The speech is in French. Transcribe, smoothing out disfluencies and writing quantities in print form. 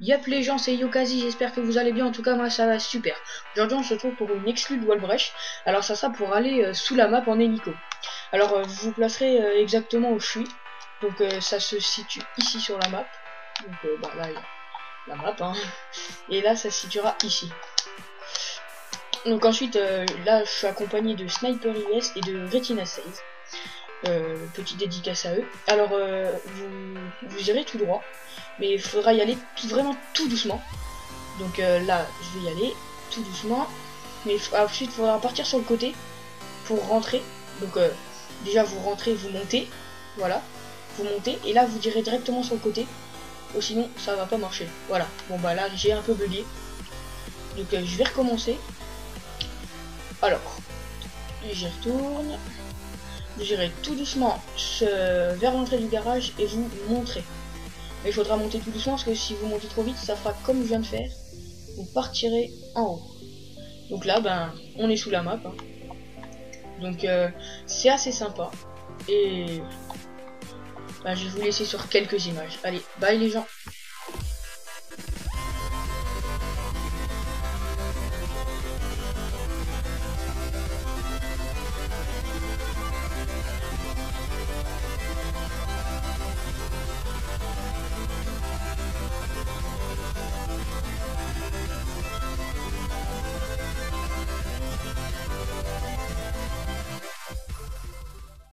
Yep les gens, c'est Yokazi, j'espère que vous allez bien, en tout cas moi ça va super. Aujourd'hui on se retrouve pour une exclue de Walbrecht, alors ça sera pour aller sous la map en hélico. Alors je vous placerai exactement où je suis, donc ça se situe ici sur la map, donc bah, là il y a la map, hein. Et là ça se situera ici. Donc ensuite là je suis accompagné de Sniper IS et de Retina 16. Petite dédicace à eux. Alors vous irez tout droit, mais il faudra y aller vraiment tout doucement. Donc là je vais y aller tout doucement, mais ensuite il faudra partir sur le côté pour rentrer. Donc déjà vous rentrez, vous montez, voilà, vous montez et là vous irez directement sur le côté, ou sinon ça va pas marcher. Voilà, bon bah là j'ai un peu bugué, donc je vais recommencer. Alors j'y retourne. Vous irez tout doucement vers l'entrée du garage et vous montrez. Mais il faudra monter tout doucement parce que si vous montez trop vite, ça fera comme je viens de faire. Vous partirez en haut. Donc là, ben, on est sous la map. Hein. Donc c'est assez sympa. Et ben, je vais vous laisser sur quelques images. Allez, bye les gens.